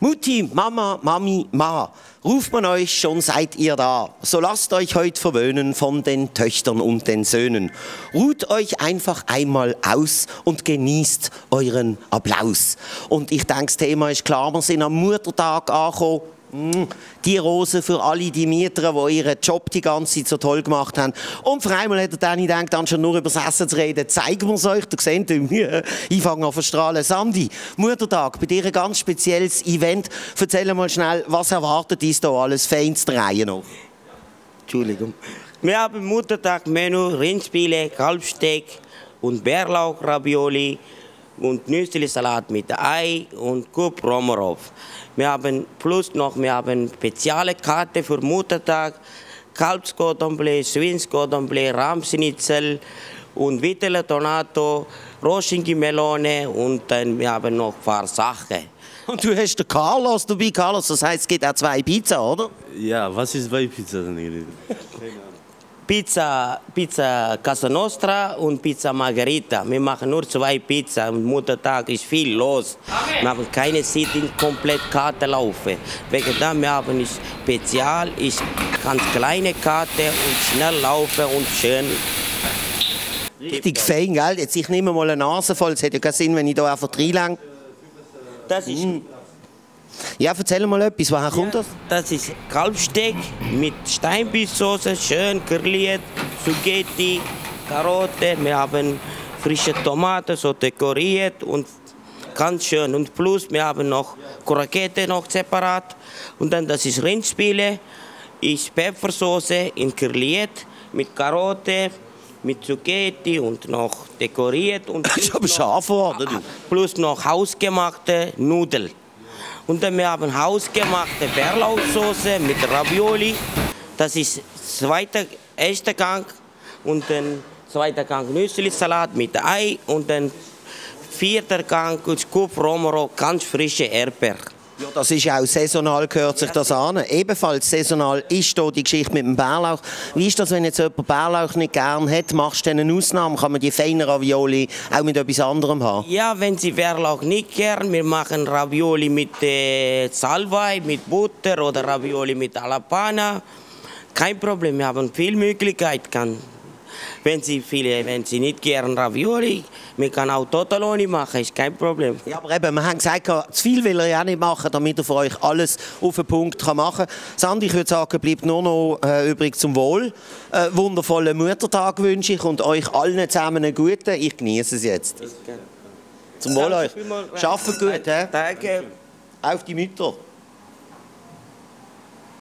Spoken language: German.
Mutti, Mama, Mami, Ma, ruft man euch, schon seid ihr da. So lasst euch heute verwöhnen von den Töchtern und den Söhnen. Ruht euch einfach einmal aus und genießt euren Applaus. Und ich denke, das Thema ist klar, wir sind am Muttertag angekommen. Die Rose für alle die Mieter, die ihren Job die ganze Zeit so toll gemacht haben. Und vor einmal hat der Danny gedacht, anstatt nur über das Essen zu reden, zeigen wir es euch. Du seht, ich fange an zu strahlen. Sandy, Muttertag, bei dir ein ganz spezielles Event. Erzähl mal schnell, was erwartet uns da alles Feins Reihe noch? Entschuldigung. Wir haben Muttertag-Menü, Rindspiele, Kalbsteak und Bärlauch-Ravioli und Nüssli-Salat mit Ei und Kup Romarov. Wir haben spezielle Karte für Muttertag, Kalbscordon-Bleu, Schweinscordon-Bleu, Rahmschnitzel und Vitello Tonato, Roschinki-Melone und dann wir haben noch ein paar Sachen. Und du hast den Carlos dabei, Carlos, das heisst, es gibt auch 2 Pizza, oder? Ja, was ist bei Pizza denn? Pizza Casa Nostra und Pizza Margherita. Wir machen nur 2 Pizza. Am Muttertag ist viel los. Wir haben keine Sitting, komplett Karte laufen. Wegen da wir haben Spezial, ist ganz kleine Karte und schnell laufen und schön. Richtig fein, gell? Jetzt ich nehme mal eine Nase voll. Es hat ja keinen Sinn, wenn ich da einfach reinlänge. Das ist Ja, erzähl mal etwas, woher kommt das? Das ist Kalbsteak mit Steinbissauce, schön grilliert, Spaghetti, Karotte. Wir haben frische Tomaten, so dekoriert und ganz schön. Und plus, wir haben noch Kroketten noch separat. Und dann, das ist Rindspiele, ist Pfeffersauce in grilliert mit Karotte, mit Zucchetti und noch dekoriert. Und Das ist aber scharf geworden, du. Plus noch hausgemachte Nudeln. Und dann wir haben hausgemachte Bärlauchsoße mit Ravioli. Das ist erster Gang. Und dann zweiter Gang Nüssli-Salat mit Ei. Und dann vierter Gang Kup Romero, ganz frische Erdbeer. Ja, das ist auch saisonal, gehört sich das an. Ebenfalls saisonal ist hier die Geschichte mit dem Bärlauch. Wie ist das, wenn jetzt jemand Bärlauch nicht gern hat? Machst du eine Ausnahme? Kann man die feinen Ravioli auch mit etwas anderem haben? Ja, wenn Sie Bärlauch nicht gern, wir machen Ravioli mit Salbei, mit Butter oder Ravioli mit Alapana. Kein Problem, wir haben viele Möglichkeiten. Wenn Sie nicht gern Ravioli, man kann auch Tortelloni machen, ist kein Problem. Ja, aber eben, wir haben gesagt, zu viel will er ja auch nicht machen, damit er für euch alles auf den Punkt machen kann. Sandy, ich würde sagen, bleibt nur noch übrig zum Wohl. Wundervollen Muttertag wünsche ich und euch allen zusammen einen guten. Ich genieße es jetzt. Zum Wohl euch. Schafft gut, he? Danke. Auf die Mütter.